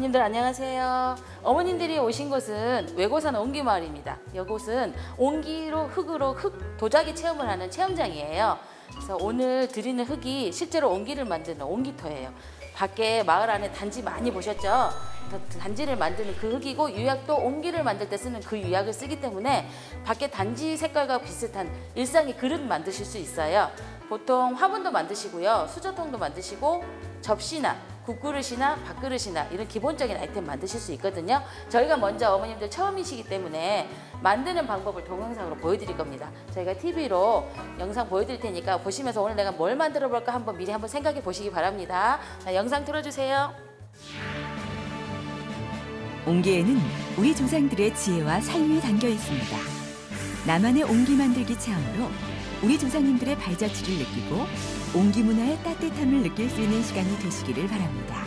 어머님들 안녕하세요. 어머님들이 오신 곳은 외고산 옹기마을입니다. 이곳은 옹기로 흙으로 흙 도자기 체험을 하는 체험장이에요. 그래서 오늘 드리는 흙이 실제로 옹기를 만드는 옹기토예요. 밖에 마을 안에 단지 많이 보셨죠? 단지를 만드는 그 흙이고 유약도 옹기를 만들 때 쓰는 그 유약을 쓰기 때문에 밖에 단지 색깔과 비슷한 일상의 그릇 만드실 수 있어요. 보통 화분도 만드시고요. 수저통도 만드시고 접시나 국그릇이나 밥그릇이나 이런 기본적인 아이템 만드실 수 있거든요. 저희가 먼저 어머님들 처음이시기 때문에 만드는 방법을 동영상으로 보여드릴 겁니다. 저희가 TV로 영상 보여드릴 테니까 보시면서 오늘 내가 뭘 만들어 볼까 한번 미리 한번 생각해 보시기 바랍니다. 자, 영상 틀어주세요. 옹기에는 우리 조상들의 지혜와 삶이 담겨 있습니다. 나만의 옹기 만들기 체험으로 우리 조상님들의 발자취를 느끼고 옹기 문화의 따뜻함을 느낄 수 있는 시간이 되시기를 바랍니다.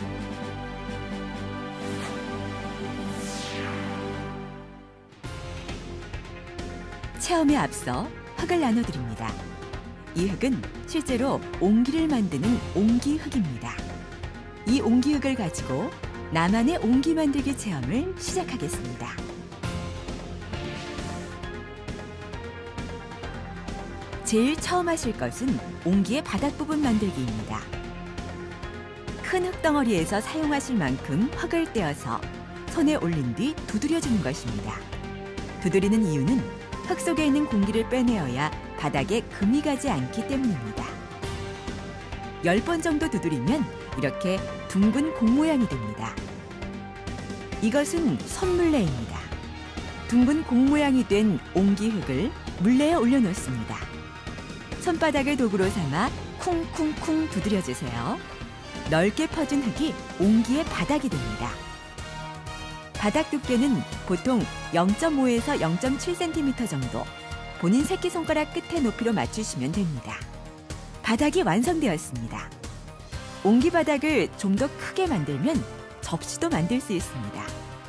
체험에 앞서 흙을 나눠드립니다. 이 흙은 실제로 옹기를 만드는 옹기흙입니다. 이 옹기흙을 가지고 나만의 옹기 만들기 체험을 시작하겠습니다. 제일 처음 하실 것은 옹기의 바닥 부분 만들기입니다. 큰 흙덩어리에서 사용하실 만큼 흙을 떼어서 손에 올린 뒤 두드려주는 것입니다. 두드리는 이유는 흙 속에 있는 공기를 빼내어야 바닥에 금이 가지 않기 때문입니다. 10번 정도 두드리면 이렇게 둥근 공 모양이 됩니다. 이것은 손물레입니다. 둥근 공 모양이 된 옹기흙을 물레에 올려놓습니다. 손바닥을 도구로 삼아 쿵쿵쿵 두드려주세요. 넓게 퍼진 흙이 옹기의 바닥이 됩니다. 바닥 두께는 보통 0.5에서 0.7cm 정도, 본인 새끼손가락 끝의 높이로 맞추시면 됩니다. 바닥이 완성되었습니다. 옹기 바닥을 좀 더 크게 만들면 접시도 만들 수 있습니다.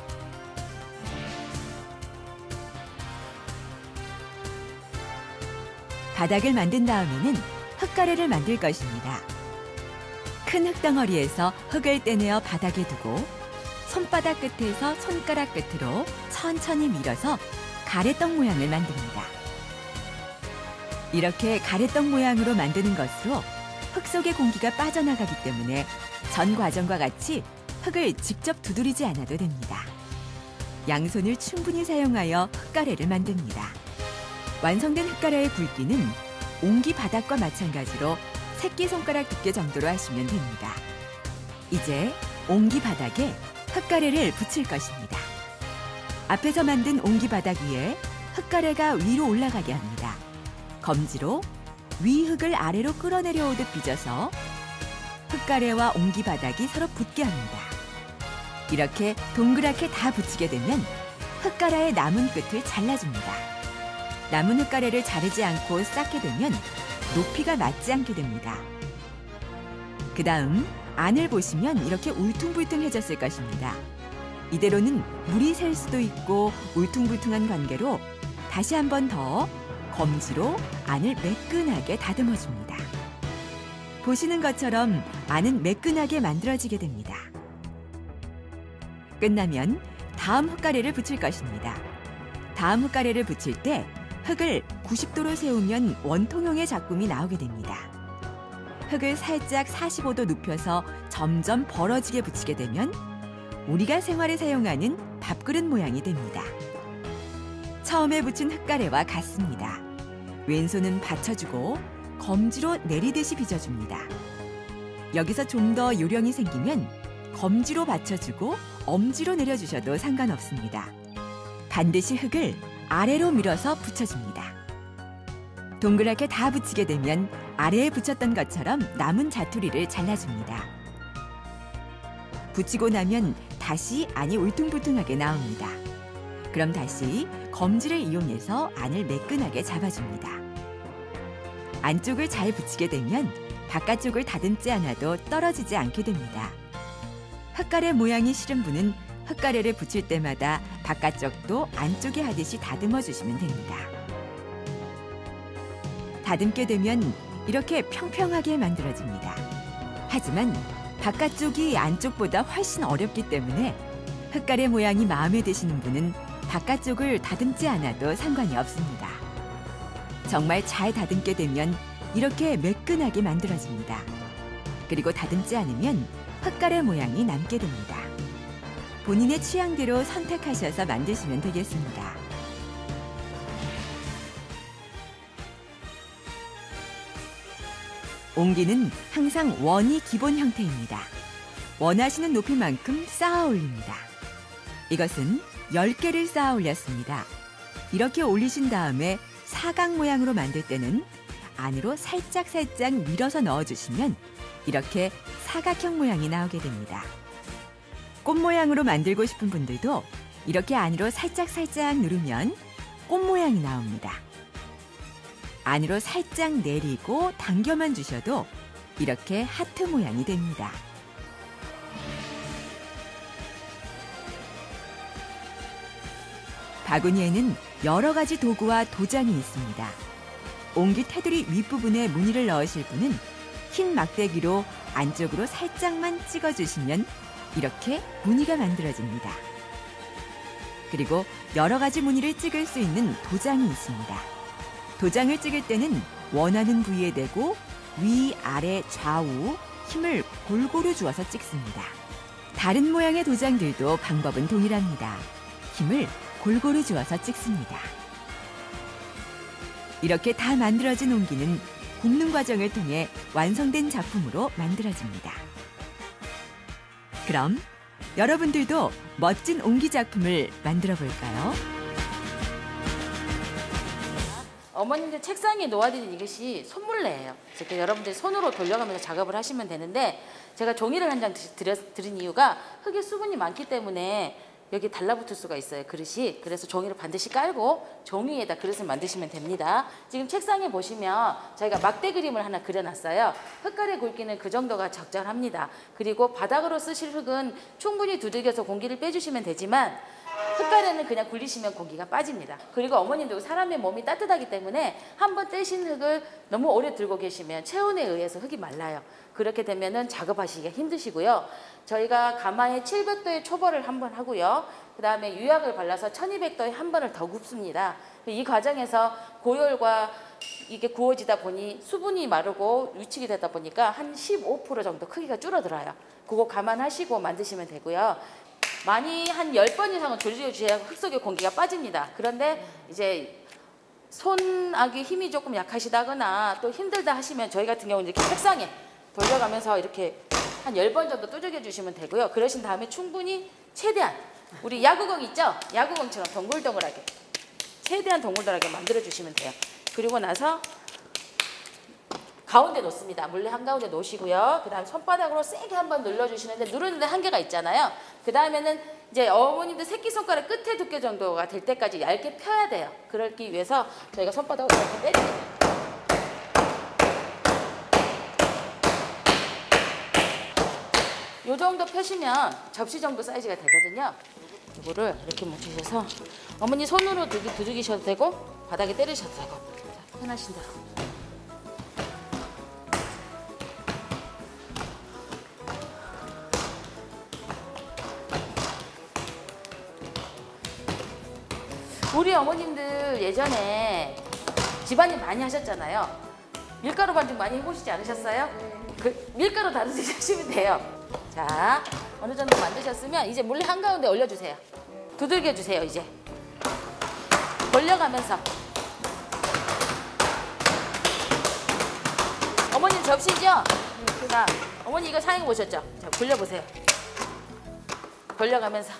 바닥을 만든 다음에는 흙가래를 만들 것입니다. 큰 흙덩어리에서 흙을 떼내어 바닥에 두고 손바닥 끝에서 손가락 끝으로 천천히 밀어서 가래떡 모양을 만듭니다. 이렇게 가래떡 모양으로 만드는 것으로 흙 속의 공기가 빠져나가기 때문에 전 과정과 같이 흙을 직접 두드리지 않아도 됩니다. 양손을 충분히 사용하여 흙가래를 만듭니다. 완성된 흙가래의 굵기는 옹기 바닥과 마찬가지로 새끼손가락 두께 정도로 하시면 됩니다. 이제 옹기 바닥에 흙가래를 붙일 것입니다. 앞에서 만든 옹기 바닥 위에 흙가래가 위로 올라가게 합니다. 검지로 위 흙을 아래로 끌어내려 오듯 빚어서 흙가래와 옹기 바닥이 서로 붙게 합니다. 이렇게 동그랗게 다 붙이게 되면 흙가래의 남은 끝을 잘라줍니다. 남은 흙가래를 자르지 않고 쌓게 되면 높이가 맞지 않게 됩니다. 그 다음 안을 보시면 이렇게 울퉁불퉁해졌을 것입니다. 이대로는 물이 셀 수도 있고 울퉁불퉁한 관계로 다시 한 번 더 검지로 안을 매끈하게 다듬어줍니다. 보시는 것처럼 안은 매끈하게 만들어지게 됩니다. 끝나면 다음 흙가래를 붙일 것입니다. 다음 흙가래를 붙일 때 흙을 90도로 세우면 원통형의 작품이 나오게 됩니다. 흙을 살짝 45도 눕혀서 점점 벌어지게 붙이게 되면 우리가 생활에 사용하는 밥그릇 모양이 됩니다. 처음에 붙인 흙가래와 같습니다. 왼손은 받쳐주고 검지로 내리듯이 빚어줍니다. 여기서 좀 더 요령이 생기면 검지로 받쳐주고 엄지로 내려주셔도 상관없습니다. 반드시 흙을 아래로 밀어서 붙여줍니다. 동그랗게 다 붙이게 되면 아래에 붙였던 것처럼 남은 자투리를 잘라줍니다. 붙이고 나면 다시 안이 울퉁불퉁하게 나옵니다. 그럼 다시 검지를 이용해서 안을 매끈하게 잡아줍니다. 안쪽을 잘 붙이게 되면 바깥쪽을 다듬지 않아도 떨어지지 않게 됩니다. 흙가래 모양이 싫은 분은 흙가래를 붙일 때마다 바깥쪽도 안쪽에 하듯이 다듬어 주시면 됩니다. 다듬게 되면 이렇게 평평하게 만들어집니다. 하지만 바깥쪽이 안쪽보다 훨씬 어렵기 때문에 흙가래 모양이 마음에 드시는 분은 바깥쪽을 다듬지 않아도 상관이 없습니다. 정말 잘 다듬게 되면 이렇게 매끈하게 만들어집니다. 그리고 다듬지 않으면 흙가래 모양이 남게 됩니다. 본인의 취향대로 선택하셔서 만드시면 되겠습니다. 옹기는 항상 원이 기본 형태입니다. 원하시는 높이만큼 쌓아 올립니다. 이것은 10개를 쌓아 올렸습니다. 이렇게 올리신 다음에 사각 모양으로 만들 때는 안으로 살짝 밀어서 넣어주시면 이렇게 사각형 모양이 나오게 됩니다. 꽃 모양으로 만들고 싶은 분들도 이렇게 안으로 살짝 누르면 꽃 모양이 나옵니다. 안으로 살짝 내리고 당겨만 주셔도 이렇게 하트 모양이 됩니다. 바구니에는 여러 가지 도구와 도장이 있습니다. 옹기 테두리 윗부분에 무늬를 넣으실 분은 흰 막대기로 안쪽으로 살짝만 찍어주시면 이렇게 무늬가 만들어집니다. 그리고 여러 가지 무늬를 찍을 수 있는 도장이 있습니다. 도장을 찍을 때는 원하는 부위에 대고 위, 아래, 좌우 힘을 골고루 주어서 찍습니다. 다른 모양의 도장들도 방법은 동일합니다. 힘을 골고루 주어서 찍습니다. 이렇게 다 만들어진 옹기는 굽는 과정을 통해 완성된 작품으로 만들어집니다. 그럼 여러분들도 멋진 옹기 작품을 만들어 볼까요? 어머님들 책상에 놓아드린 이것이 손물레예요. 그래서 여러분들이 손으로 돌려가면서 작업을 하시면 되는데 제가 종이를 한 장 드린 이유가 흙에 수분이 많기 때문에 여기 달라붙을 수가 있어요, 그릇이. 그래서 종이를 반드시 깔고 종이에다 그릇을 만드시면 됩니다. 지금 책상에 보시면 저희가 막대 그림을 하나 그려놨어요. 흙가래 굵기는 그 정도가 적절합니다. 그리고 바닥으로 쓰실 흙은 충분히 두들겨서 공기를 빼주시면 되지만 흙가래는 그냥 굴리시면 공기가 빠집니다. 그리고 어머님도 사람의 몸이 따뜻하기 때문에 한번 떼신 흙을 너무 오래 들고 계시면 체온에 의해서 흙이 말라요. 그렇게 되면은 작업하시기가 힘드시고요. 저희가 가마에 700도의 초벌을 한번 하고요. 그 다음에 유약을 발라서 1200도에 한 번을 더 굽습니다. 이 과정에서 고열과 이게 구워지다 보니 수분이 마르고 유축이 되다 보니까 한 15% 정도 크기가 줄어들어요. 그거 감안하시고 만드시면 되고요. 많이 한 10번 이상은 돌려주셔야 흙 속에 공기가 빠집니다. 그런데 이제 손아귀 힘이 조금 약하시다거나 또 힘들다 하시면 저희 같은 경우는 이렇게 책상에 돌려가면서 이렇게 한 10번 정도 두들겨 주시면 되고요. 그러신 다음에 충분히 최대한 우리 야구공 있죠? 야구공처럼 동글동글하게 최대한 동글동글하게 만들어 주시면 돼요. 그리고 나서 가운데 놓습니다. 물레 한가운데 놓으시고요. 그 다음에 손바닥으로 세게 한번 눌러주시는데 누르는데 한계가 있잖아요. 그 다음에는 이제 어머님들 새끼손가락 끝에 두께 정도가 될 때까지 얇게 펴야 돼요. 그러기 위해서 저희가 손바닥으로 이렇게 때립니다. 요 정도 펴시면 접시 정도 사이즈가 되거든요. 이거를 이렇게 묻히셔서 어머니 손으로 두들기셔도 되고 바닥에 때리셔도 되고 자, 편하신 대로. 우리 어머님들 예전에 집안일 많이 하셨잖아요. 밀가루 반죽 많이 해보시지 않으셨어요? 그 밀가루 다듬으시면 돼요. 자, 어느 정도 만드셨으면 이제 물레 한가운데 올려주세요. 두들겨 주세요, 이제. 돌려가면서. 어머님 접시죠? 자, 어머니 이거 사용해 보셨죠? 자, 돌려보세요. 돌려가면서.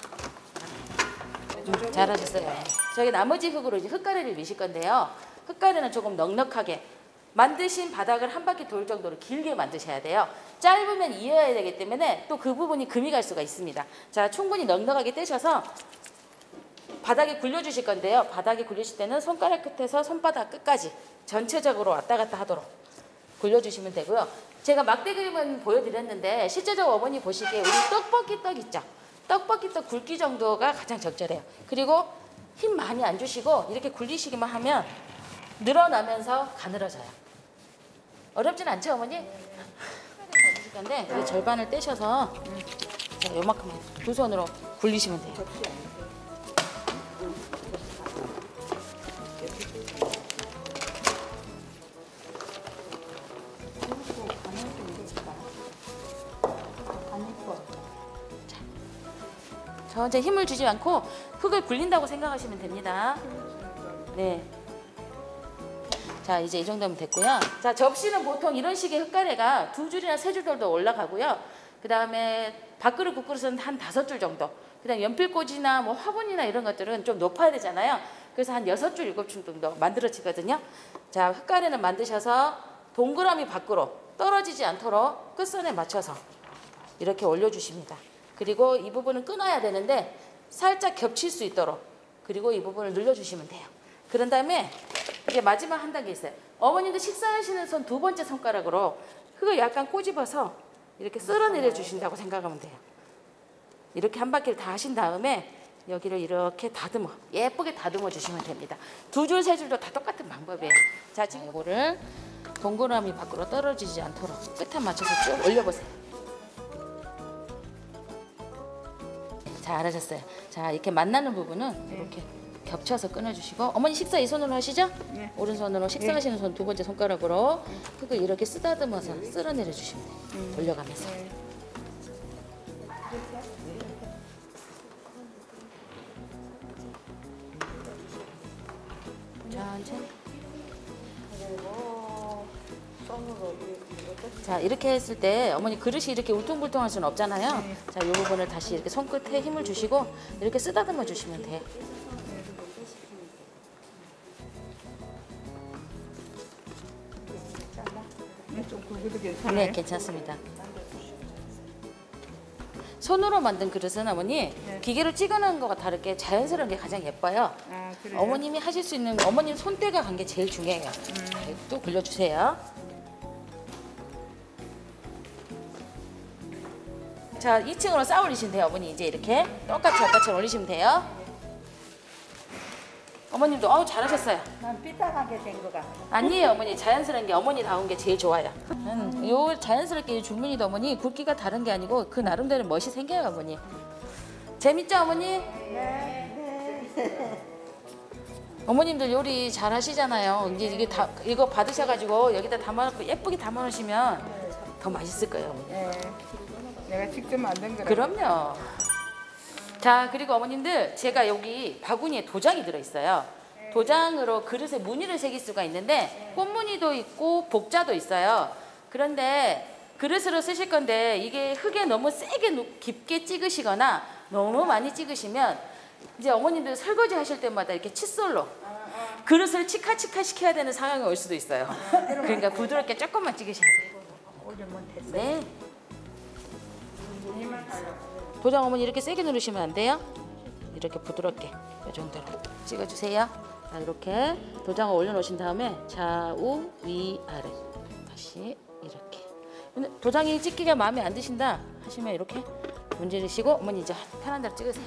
잘하셨어요. 저희 나머지 흙으로 이제 흙가래를 미실 건데요. 흙가래는 조금 넉넉하게 만드신 바닥을 한 바퀴 돌 정도로 길게 만드셔야 돼요. 짧으면 이어야 되기 때문에 또 그 부분이 금이 갈 수가 있습니다. 자, 충분히 넉넉하게 떼셔서 바닥에 굴려주실 건데요. 바닥에 굴리실 때는 손가락 끝에서 손바닥 끝까지 전체적으로 왔다 갔다 하도록 굴려주시면 되고요. 제가 막대 그림은 보여드렸는데 실제적으로 어머니 보시기에 우리 떡볶이 떡 있죠? 떡볶이 떡 굵기 정도가 가장 적절해요. 그리고 힘 많이 안 주시고 이렇게 굴리시기만 하면 늘어나면서 가늘어져요. 어렵진 않죠, 어머니? 하실 건데 그 절반을 떼셔서 자, 요만큼 두 손으로 굴리시면 돼요. 전체 힘을 주지 않고 흙을 굴린다고 생각하시면 됩니다. 네. 자, 이제 이 정도면 됐고요. 자, 접시는 보통 이런 식의 흙가래가 2줄이나 3줄 정도 올라가고요. 그 다음에 밥그릇, 국그릇은 한 5줄 정도. 그 다음에 연필꽂이나 뭐 화분이나 이런 것들은 좀 높아야 되잖아요. 그래서 한 6줄, 7줄 정도 만들어지거든요. 자, 흙가래는 만드셔서 동그라미 밖으로 떨어지지 않도록 끝선에 맞춰서 이렇게 올려주십니다. 그리고 이 부분은 끊어야 되는데 살짝 겹칠 수 있도록 그리고 이 부분을 늘려주시면 돼요. 그런 다음에 이제 마지막 한 단계 있어요. 어머님도 식사하시는 손 2번째 손가락으로 흙을 약간 꼬집어서 이렇게 쓸어내려 주신다고 생각하면 돼요. 이렇게 한 바퀴를 다 하신 다음에 여기를 이렇게 다듬어 예쁘게 다듬어 주시면 됩니다. 2줄, 3줄도 다 똑같은 방법이에요. 자, 지금 이거를 동그라미 밖으로 떨어지지 않도록 끝에 맞춰서 쭉 올려보세요. 잘하셨어요. 자, 이렇게 만나는 부분은 이렇게 겹쳐서 끊어주시고 어머니 식사 이 손으로 하시죠? 네. 오른손으로 식사하시는 손 2번째 손가락으로 흙을 이렇게 쓰다듬어서 쓸어내려 주시면 돼요. 돌려가면서. 천천히. 자, 이렇게 했을 때 어머니 그릇이 이렇게 울퉁불퉁할 수는 없잖아요. 자, 이 부분을 다시 이렇게 손끝에 힘을 주시고 이렇게 쓰다듬어 주시면 돼요. 네, 괜찮습니다. 손으로 만든 그릇은 어머니 기계로 찍어놓은 거와 다르게 자연스러운 게 가장 예뻐요. 어머님이 하실 수 있는 어머님 손때가 간 게 제일 중요해요. 또 굴려주세요. 자, 2층으로 쌓아 올리시면 돼요. 어머니 이제 이렇게 똑같이 아까처럼 올리시면 돼요. 어머님도 잘하셨어요. 난 삐딱하게 된 거가. 아니에요, 어머니. 자연스러운 게 어머니다운 게 제일 좋아요. 요 자연스럽게 줄무늬도 어머니 굵기가 다른 게 아니고 그 나름대로 멋이 생겨요, 어머니. 재밌죠, 어머니? 네. 어머님들 요리 잘 하시잖아요. 이제 이게 다 이거 받으셔가지고 여기다 담아놓고 예쁘게 담아놓으시면 더 맛있을 거예요, 어머니. 네. 내가 직접 만든 거라. 그럼요. 자, 그리고 어머님들 제가 여기 바구니에 도장이 들어있어요. 도장으로 그릇에 무늬를 새길 수가 있는데 꽃무늬도 있고 복자도 있어요. 그런데 그릇으로 쓰실 건데 이게 흙에 너무 세게 깊게 찍으시거나 너무 많이 찍으시면 이제 어머님들 설거지 하실 때마다 이렇게 칫솔로 그릇을 치카치카 시켜야 되는 상황이 올 수도 있어요. 그러니까 부드럽게 조금만 찍으셔야 돼요. 네. 도장 어머니 이렇게 세게 누르시면 안 돼요. 이렇게 부드럽게 이 정도로 찍어주세요. 자, 이렇게 도장을 올려놓으신 다음에 좌우 위아래 다시 이렇게. 근데 도장이 찍기가 마음에 안 드신다 하시면 이렇게 문지르시고 어머니 이제 편한 대로 찍으세요.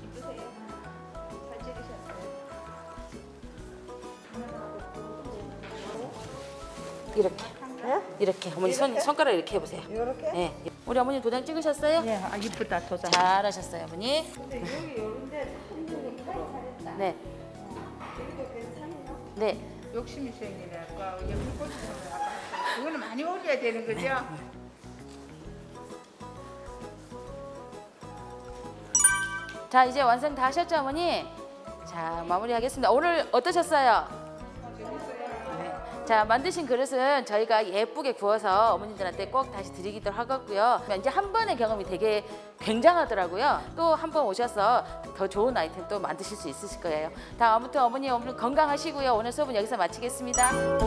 이렇게. 이렇게 어머니 손가락 이렇게 해보세요. 이렇게? 네. 우리 어머니 도장 찍으셨어요? 네, 이쁘다 도장. 잘하셨어요, 어머니. 근데 여기 요런데 잘했다. 네. 여기도 괜찮아요? 네. 욕심이 생기네. 아까 연필꽂이 이거는 많이 올려야 되는 거죠? 자, 이제 완성 다 하셨죠, 어머니? 자, 마무리하겠습니다. 오늘 어떠셨어요? 자, 만드신 그릇은 저희가 예쁘게 구워서 어머님들한테 꼭 다시 드리기도 하겠고요. 이제 한 번의 경험이 되게 굉장하더라고요. 또 한 번 오셔서 더 좋은 아이템 또 만드실 수 있으실 거예요. 다 아무튼 어머니 오늘 건강하시고요. 오늘 수업은 여기서 마치겠습니다.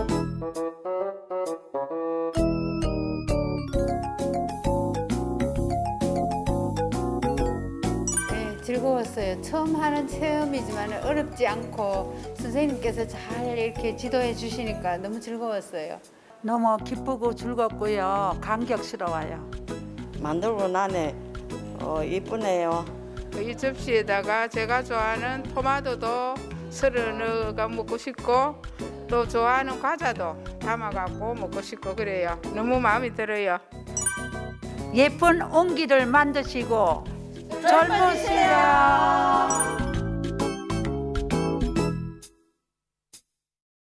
즐거웠어요. 처음 하는 체험이지만 어렵지 않고 선생님께서 잘 이렇게 지도해 주시니까 너무 즐거웠어요. 너무 기쁘고 즐겁고요. 감격스러워요. 만들고 나네 이쁘네요. 이 접시에다가 제가 좋아하는 토마토도 썰어 넣어가 먹고 싶고 또 좋아하는 과자도 담아갖고 먹고 싶고 그래요. 너무 마음에 들어요. 예쁜 옹기를 만드시고 젊으신